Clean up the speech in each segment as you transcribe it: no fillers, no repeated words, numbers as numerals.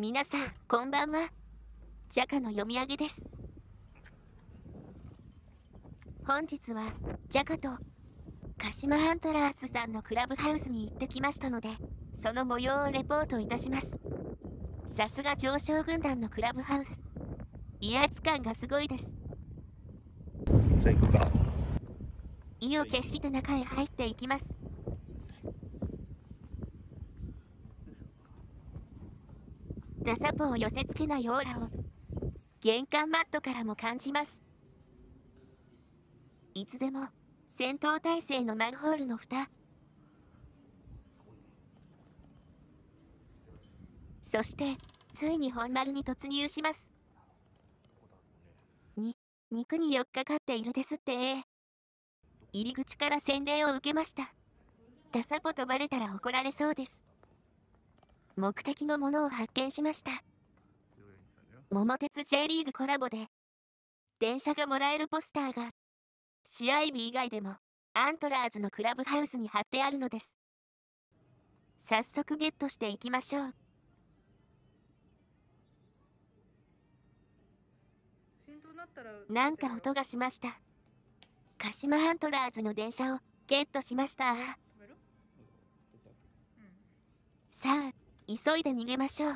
皆さんこんばんは。ジャカの読み上げです。本日はジャカと鹿島アントラーズさんのクラブハウスに行ってきましたので、その模様をレポートいたします。さすが上昇軍団のクラブハウス、威圧感がすごいです。 じゃあ行くか。 意を決して中へ入っていきます。ダサポを寄せつけないオーラを玄関マットからも感じます。いつでも戦闘態勢のマンホールの蓋、そしてついに本丸に突入します。肉に寄っかかっているですって。入り口から洗礼を受けました。ダサポとバレたら怒られそうです。目的のものを発見しました。桃鉄 J リーグコラボで電車がもらえるポスターが試合日以外でもアントラーズのクラブハウスに貼ってあるのです。早速ゲットしていきましょう。なんか音がしました。鹿島アントラーズの電車をゲットしました。さあ急いで逃げましょう。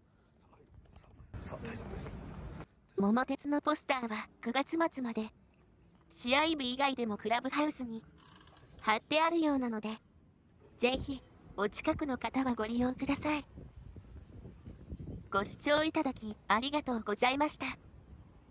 桃鉄のポスターは9月末まで試合日以外でもクラブハウスに貼ってあるようなので、ぜひお近くの方はご利用ください。ご視聴いただきありがとうございました。